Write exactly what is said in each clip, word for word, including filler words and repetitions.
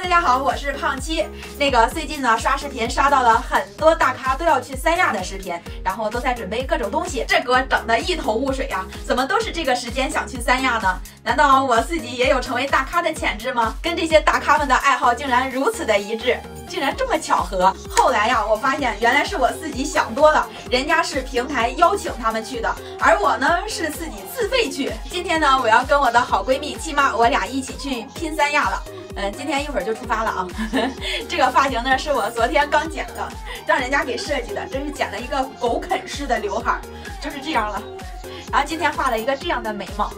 家好，我是胖七。那个最近呢，刷视频刷到了很多大咖都要去三亚的视频，然后都在准备各种东西，这给我整得一头雾水啊！怎么都是这个时间想去三亚呢？难道我自己也有成为大咖的潜质吗？跟这些大咖们的爱好竟然如此的一致，竟然这么巧合。后来呀，我发现原来是我自己想多了，人家是平台邀请他们去的，而我呢是自己自费去。今天呢，我要跟我的好闺蜜七妈，我俩一起去拼三亚了。嗯，今天一会儿就出发了啊！这个发型呢是我昨天刚剪的，让人家给设计的，真是剪了一个狗啃式的刘海，就是这样了。然后今天画了一个这样的眉毛。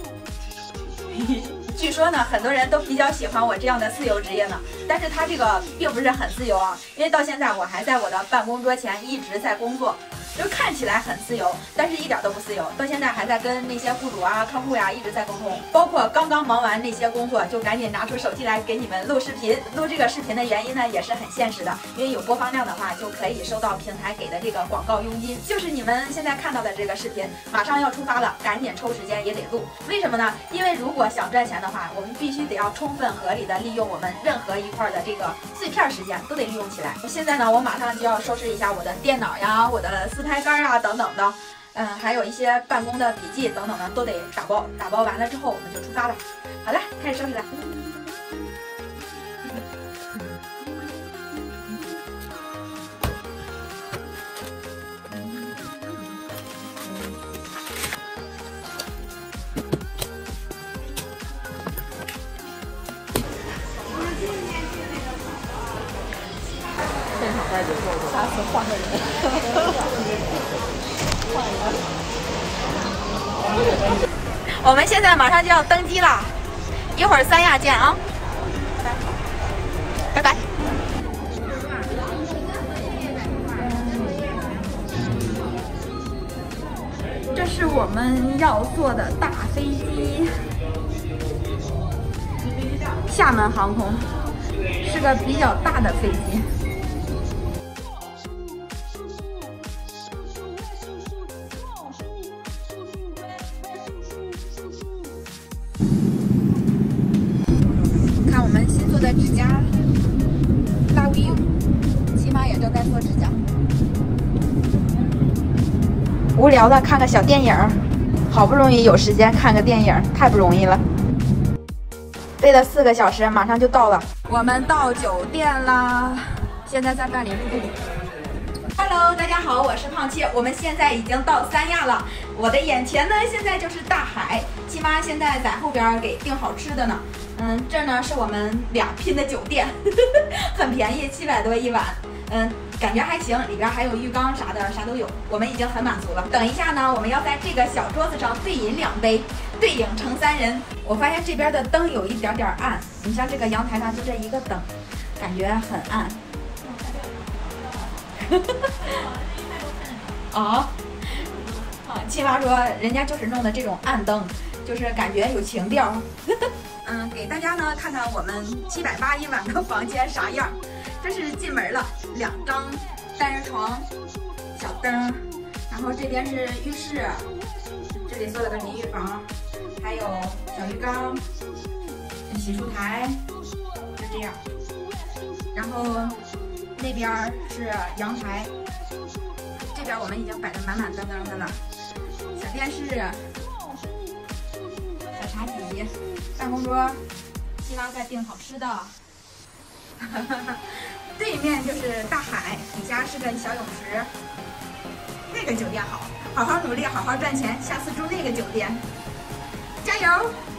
据说呢，很多人都比较喜欢我这样的自由职业呢，但是它这个并不是很自由啊，因为到现在我还在我的办公桌前一直在工作。就看起来很自由，但是一点都不自由。到现在还在跟那些雇主啊、客户呀、啊、一直在沟通，包括刚刚忙完那些工作，就赶紧拿出手机来给你们录视频。录这个视频的原因呢，也是很现实的，因为有播放量的话，就可以收到平台给的这个广告佣金。就是你们现在看到的这个视频，马上要出发了，赶紧抽时间也得录。为什么呢？因为如果想赚钱的话，我们必须得要充分合理的利用我们任何一块的这个碎片时间，都得利用起来。现在呢，我马上就要收拾一下我的电脑呀，我的私拍杆啊等等的，嗯，还有一些办公的笔记等等的都得打包，打包完了之后我们就出发了。好了，开始收拾了。 现场带节奏的，下次换个人。 我们现在马上就要登机了，一会儿三亚见啊！拜拜。这是我们要坐的大飞机，厦门航空，是个比较大的飞机。看我们新做的指甲 ，Love you， 起码也正在做指甲。无聊的看个小电影，好不容易有时间看个电影，太不容易了。飞了四个小时，马上就到了。我们到酒店啦，现在在办理入住。Hello， 大家好，我是胖七，我们现在已经到三亚了。我的眼前呢，现在就是大海。七妈现在在后边给订好吃的呢。嗯，这呢是我们俩拼的酒店，呵呵很便宜，七百多一晚。嗯，感觉还行，里边还有浴缸啥的，啥都有。我们已经很满足了。等一下呢，我们要在这个小桌子上对饮两杯，对影成三人。我发现这边的灯有一点点暗，你像这个阳台上就这一个灯，感觉很暗。啊，啊，七妈说人家就是弄的这种暗灯，就是感觉有情调。嗯，给大家呢看看我们七百八一晚的房间啥样。这是进门了，两张单人床，小灯，然后这边是浴室，这里做了个淋浴房，还有小浴缸、洗漱台，就这样。然后那边是阳台，这边我们已经摆得满满当当的了。小电视，小茶几，办公桌，新郎在订好吃的。对面就是大海，底下是个小泳池。那个酒店好，好好努力，好好赚钱，下次住那个酒店，加油！